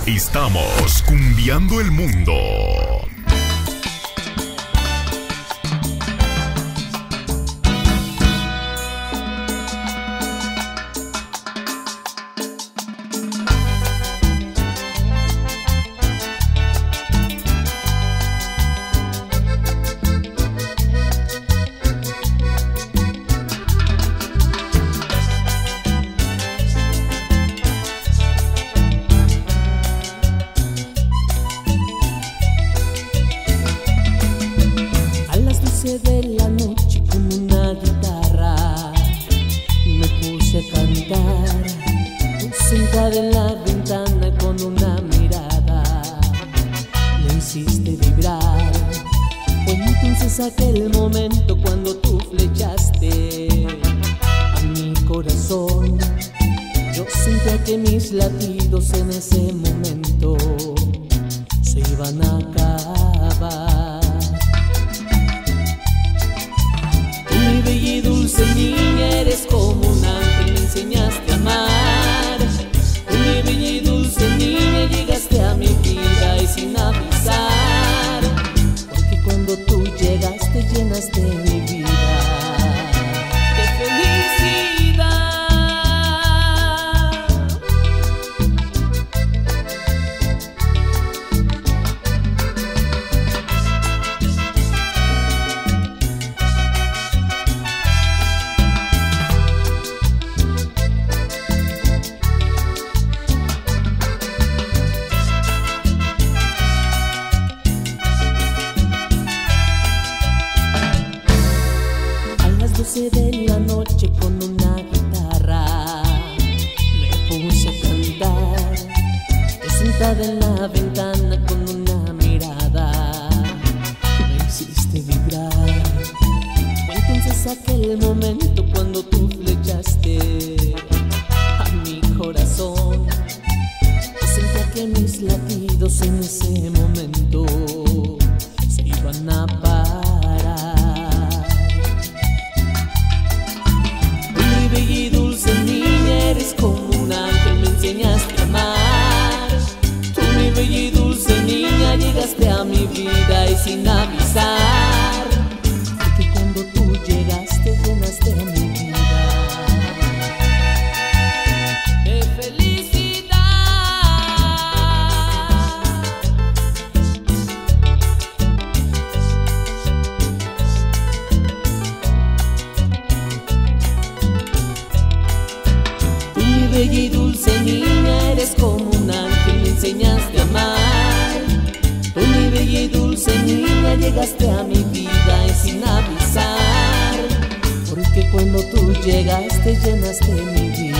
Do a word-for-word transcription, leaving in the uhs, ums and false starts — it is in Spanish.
Estamos cumbiando el mundo. De la noche con una guitarra me puse a cantar, sentada en la ventana con una mirada me hiciste vibrar. Fue entonces aquel momento cuando tú flechaste a mi corazón. Yo sentía que mis latidos en ese momento se iban a acabar. Mi bella y dulce niña, eres como un ángel, me enseñaste a amar. Mi bella y dulce niña, llegaste a mi vida y sin avisar, porque cuando tú llegaste llenaste mi vida de felicidad. De la noche con una guitarra me puse a cantar, yo sentada en la ventana con una mirada me hiciste vibrar. Fue entonces aquel momento cuando tú flechaste a mi corazón. Yo sentía que mis latidos en ese momento se iban a parar. Y dulce niña, eres como un ángel, me enseñaste a amar. Tú, mi bella y dulce niña, llegaste a mi vida y sin avisar, porque cuando tú llegaste llenaste mi vida de felicidad. Bella y dulce niña, eres como un ángel, me enseñaste a amar. Tú, mi bella y dulce niña, llegaste a mi vida y sin avisar, porque cuando tú llegaste llenaste mi vida